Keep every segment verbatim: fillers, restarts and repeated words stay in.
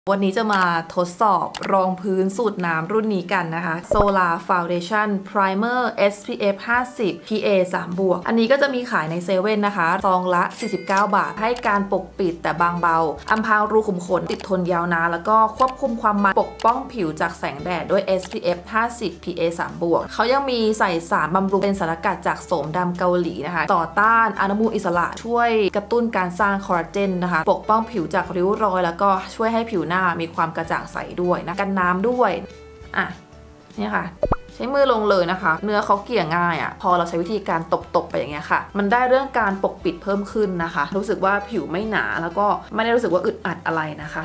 วันนี้จะมาทดสอบรองพื้นสูตรน้ำรุ่นนี้กันนะคะ Solar Foundation Primer เอส พี เอฟ ห้าสิบ พี เอ สาม บวก อันนี้ก็จะมีขายในเซเว่นนะคะซองละสี่สิบเก้าบาทให้การปกปิดแต่บางเบาอำพรางรูขุมขนติดทนยาวนานแล้วก็ควบคุมความมันปกป้องผิวจากแสงแดดด้วย เอส พี เอฟ ห้าสิบ พี เอ สาม บวกเขายังมีใส่สารบำรุงเป็นสารสกัดจากโสมดำเกาหลีนะคะต่อต้านอนุมูลอิสระช่วยกระตุ้นการสร้างคอลลาเจนนะคะปกป้องผิวจากริ้วรอยแล้วก็ช่วยให้ผิวหน้ามีความกระจ่างใสด้วยนะกันน้ำด้วยอ่ะนี่ค่ะใช้มือลงเลยนะคะเนื้อเขาเกลี่ยง่ายอ่ะพอเราใช้วิธีการตบๆไปอย่างเงี้ยค่ะมันได้เรื่องการปกปิดเพิ่มขึ้นนะคะรู้สึกว่าผิวไม่หนาแล้วก็ไม่ได้รู้สึกว่าอึดอัดอะไรนะคะ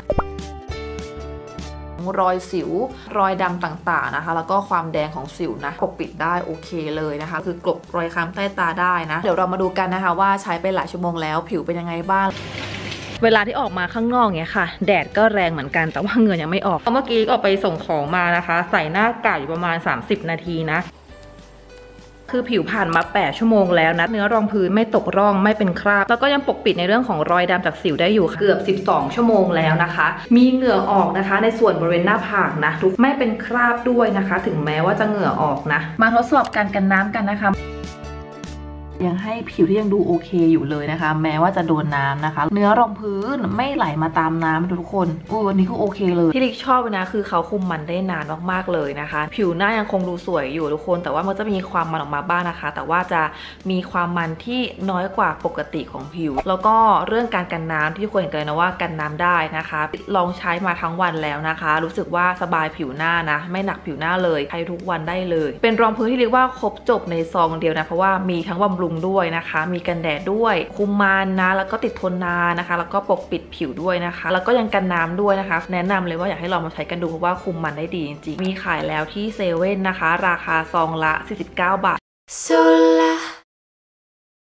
รอยสิวรอยดำต่างๆนะคะแล้วก็ความแดงของสิวนะปกปิดได้โอเคเลยนะคะคือกลบรอยคล้ำใต้ตาได้นะเดี๋ยวเรามาดูกันนะคะว่าใช้ไปหลายชั่วโมงแล้วผิวเป็นยังไงบ้างเวลาที่ออกมาข้างนอกเนี้ยค่ะแดดก็แรงเหมือนกันแต่ว่าเหงื่อยังไม่ออกเมื่อกี้ออกไปส่งของมานะคะใส่หน้ากากอยู่ประมาณสามสิบนาทีนะคือผิวผ่านมาแปดชั่วโมงแล้วนะเนื้อรองพื้นไม่ตกร่องไม่เป็นคราบแล้วก็ยังปกปิดในเรื่องของรอยดำจากสิวได้อยู่เกือบสิบสองชั่วโมงแล้วนะคะมีเหงื่อออกนะคะในส่วนบริเวณหน้าผากนะทุกไม่เป็นคราบด้วยนะคะถึงแม้ว่าจะเหงื่อออกนะมาทดสอบการกันน้ำกันนะคะยังให้ผิวที่ยังดูโอเคอยู่เลยนะคะแม้ว่าจะโดนน้ำนะคะเนื้อรองพื้นไม่ไหลมาตามน้ำทุกคนอู้วันนี้ก็โอเคเลยที่ลิกชอบนะคือเขาคุมมันได้นานมากๆเลยนะคะผิวหน้ายังคงดูสวยอยู่ทุกคนแต่ว่ามันจะมีความมันออกมาบ้างนะคะแต่ว่าจะมีความมันที่น้อยกว่าปกติของผิวแล้วก็เรื่องการกันน้ำที่ทุกคนเห็นกันนะว่ากันน้ำได้นะคะลองใช้มาทั้งวันแล้วนะคะรู้สึกว่าสบายผิวหน้านะไม่หนักผิวหน้าเลยใช้ทุกวันได้เลยเป็นรองพื้นที่เรียกว่าครบจบในซองเดียวนะเพราะว่ามีทั้งบำรุงด้วยนะคะมีกันแดดด้วยคุมมันนะแล้วก็ติดทนนานนะคะแล้วก็ปกปิดผิวด้วยนะคะแล้วก็ยังกันน้ำด้วยนะคะแนะนำเลยว่าอยากให้ลองมาใช้กันดูเพราะว่าคุมมันได้ดีจริงๆมีขายแล้วที่เซเว่นนะคะราคาซองละสี่สิบเก้าบาท Solar